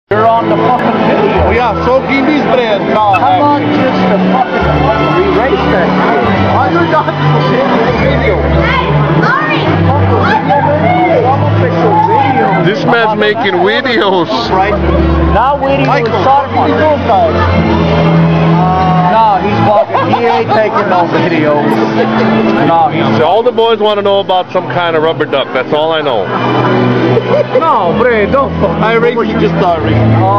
You're on the fucking video. Oh yeah, soaking these bread. How about just the fucking erase that shit? Why you not the video? This man's making videos. Right? Now waiting for the someone. No, he's fucking. He ain't taking no videos. No, he's. All the boys want to know about some kind of rubber duck. That's all I know. No, Bray, don't. I race you just started.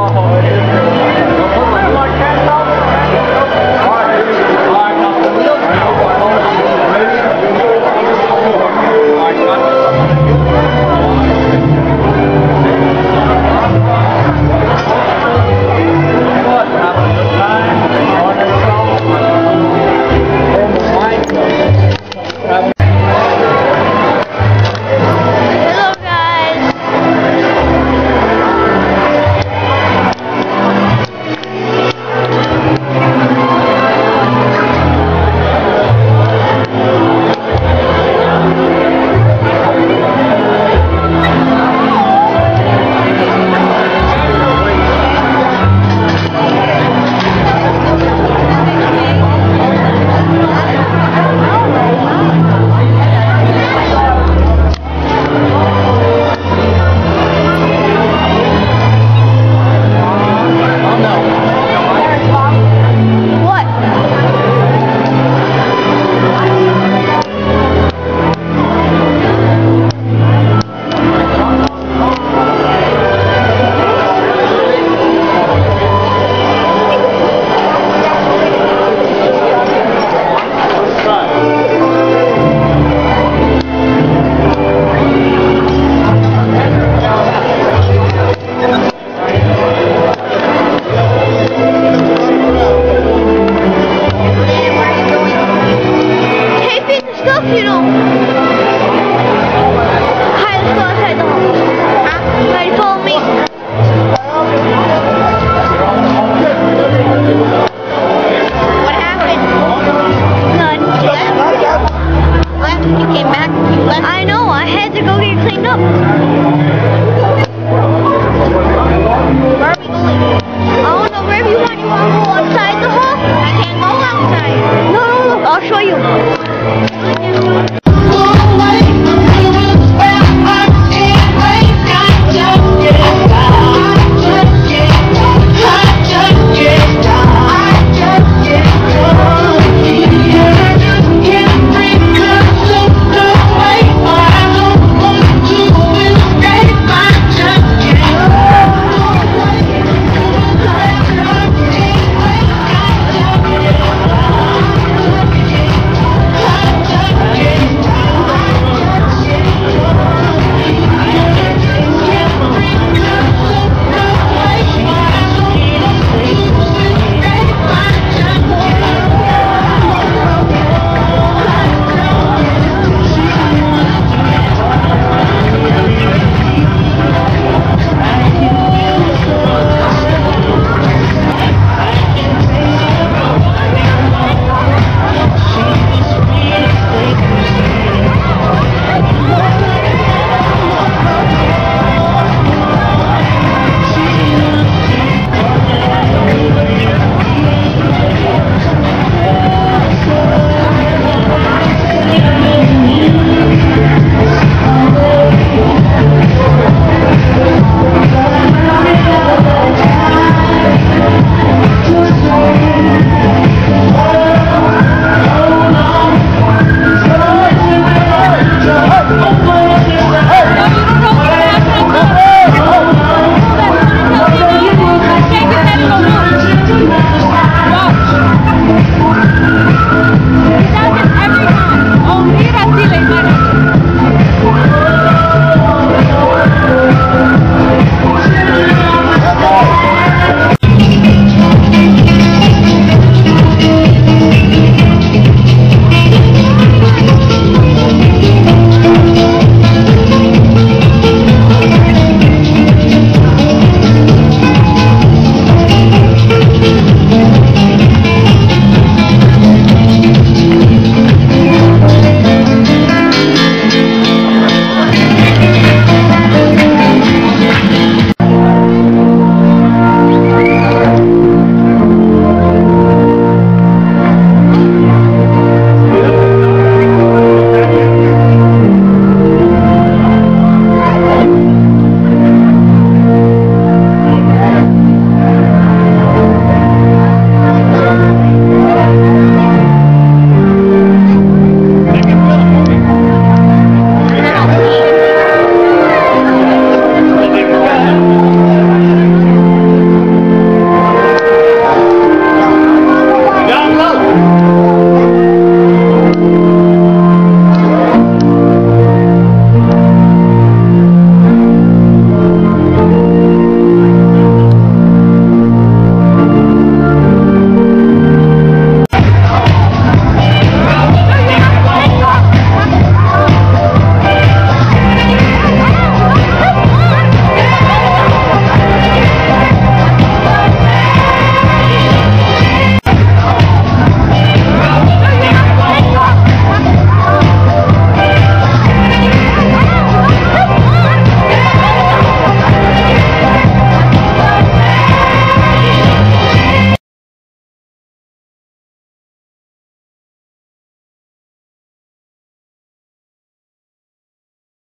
You know. Hi, let's go outside the home. Huh? Ready, follow me. What happened? None. Left. You came back. You left. I know. I had to go get cleaned up.